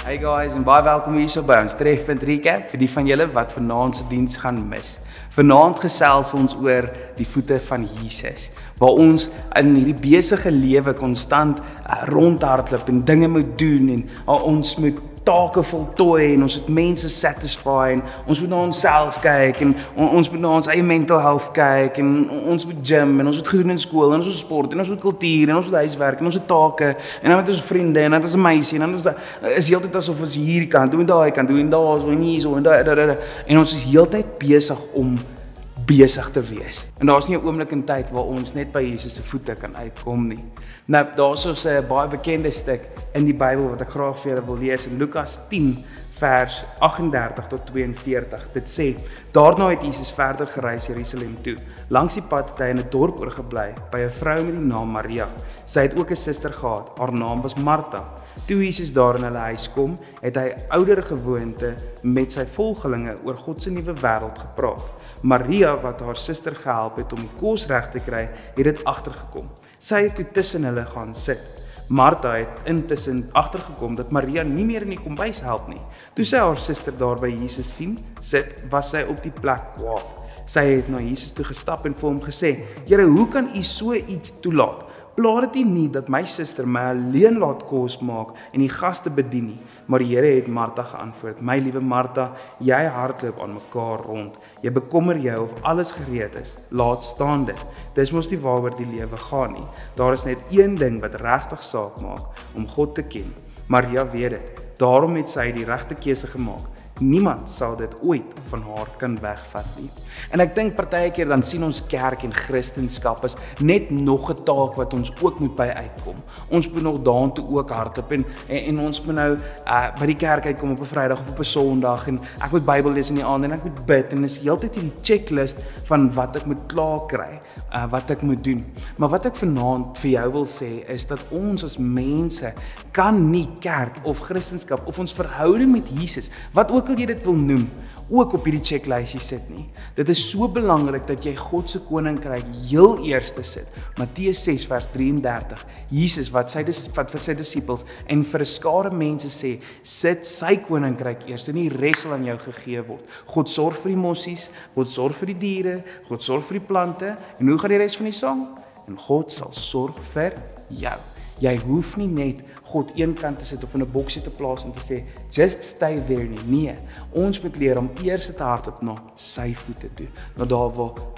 Hey guys, en baie welkom hier so by ons Trefpunt recap vir die van julle wat vanaand se diens gaan mis. Vanaand gesels ons oor die voete van Jesus, waar ons in hierdie besige lewe konstant rondhardloop en dinge moet doen en ons moet take voltooi en ons moet mense satisfy en ons moet na onsself kyk en ons moet na ons eie mental health kyk en ons moet gym en ons moet gedoen in skool en ons moet sport en ons moet kultuur en ons moet huiswerk en ons moet take en dan met ons vriende en dan is 'n meisie en dan is heeltyd asof ons hierdie kant doen en daai kant doen en daar so en hier so en daar en ons is heeltyd besig om besig te wees. En daar's nie 'n oomblik in tyd waar ons net by Jesus se voete kan uitkom nie. Nou, daar's so 'n baie bekende stuk in die Bybel wat ek graag vir julle wil lees in Lukas 10 vers 38 tot 42. Dit sê: Daarna het Jesus verder gereis Jerusalem toe. Langs die pad het hy in 'n dorp oorgebly by 'n vrou met die naam Maria. Sy het ook 'n suster gehad. Haar naam was Martha. Toe Jesus daar in hulle huis kom, het hy oudere gewoonte met sy volgelinge oor God se nuwe wêreld gepraat. Maria, wat haar suster gehelp het om die kos reg te kry, het dit agtergekom. Sy het toe tussen hulle gaan sit. Martha het intussen agtergekom dat Maria nie meer in die kombuis help nie. Toe sy haar suster daar by Jesus sien sit, was sy op die plek kwaad. Sy het na Jesus toe gestap en vir hom gesê: Here, hoe kan u so iets toelaat? Plaat dit nie dat my suster my alleen laat kos maak en die gaste bedien nie. Maar die Here het Martha geantwoord: My liewe Martha, jy hardloop aan mekaar rond. Jy bekommer jou of alles gereed is. Laat staan dit. Dis mos nie waaroor die lewe gaan nie. Daar is net een ding wat regtig saak maak, om God te ken. Maria weet dit. Daarom het sy die regte keuse gemaak. Niemand sal dit ooit van haar kan wegvat nie. En ek dink partykeer dan sien ons kerk en Christendom as net nog 'n taak wat ons ook moet by uitkom. Ons moet nog daartoe ook hardloop en ons moet nou by die kerk uitkom op 'n Vrydag of op 'n Sondag en ek moet Bybel lees in die aand en ek moet bid en is heeltyd hierdie checklist van wat ek moet klaar kry, wat ek moet doen. Maar wat ek vanaand vir jou wil sê is dat ons as mense kan nie kerk of Christendom of ons verhouding met Jesus, wat ook al jy dit wil noem, ook op hierdie checklysie sit nie. Dit is so belangrik dat jy God se koninkryk heel eerste sit. Matteus 6 vers 33. Jesus wat vir sy disippels en vir 'n skare mense sê, sit sy koninkryk eers en die res sal aan jou gegee word. God sorg vir die mossies, God sorg vir die diere, God sorg vir die plante en hoe gaan die res van die sang? En God sal sorg vir jou. Jy hoef nie net God eenkant te sit of in 'n boksie te plaas en te sê, just stay there nie. Nee, ons moet leer om eers te hardloop na sy voete toe, na daar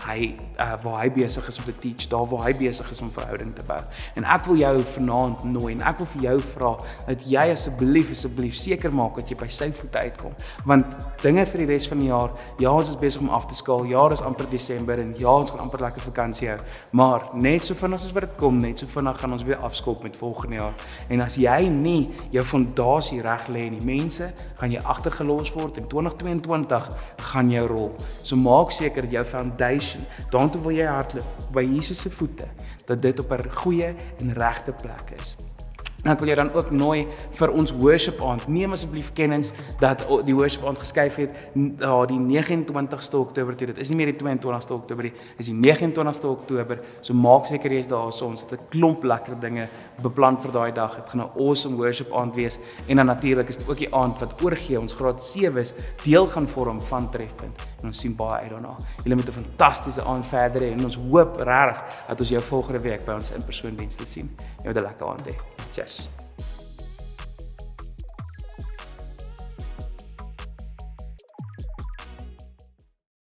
waar hy besig is om te teach, daar waar hy besig is om verhouding te bou. En ek wil jou vanaand nooi en ek wil vir jou vra dat jy asseblief seker maak dat jy by sy voete uitkom. Want dinge vir die res van die jaar, ja, ons is besig om af te skaal, ja, is amper Desember en ja, ons gaan amper lekker vakansie hou. Maar net so vinnig as wat dit kom, net so vinnig gaan ons weer afskop met volgende jaar. En as jy nie jou fondasie reg lê nie, mense, gaan jy agtergelos word en 2022 gaan jou rol. So maak seker dat jou foundation, daartoe wil jy hardloop, by Jesus se voete, dat dit op 'n goeie en regte plek is. En ek wil jou dan ook nooi vir ons worship aand. Neem asseblief kennis dat die worship aand geskuif het die 29ste Oktober toe. Dit is nie meer die 22ste Oktober nie, is die 29ste Oktober. So maak seker jy is daar so. Ons het 'n klomp lekker dinge beplan vir daai dag. Dit gaan 'n awesome worship aand wees. En dan natuurlik is dit ook die aand wat oorgee ons graad 7's deel gaan vorm van Trefpunt. En ons sien baie uit daarna. Julle moet 'n fantastiese aand verder hê en ons hoop regtig dat ons jou volgende week by ons in persoon dienste sien. Jy moet 'n lekker aand hê. Cheers.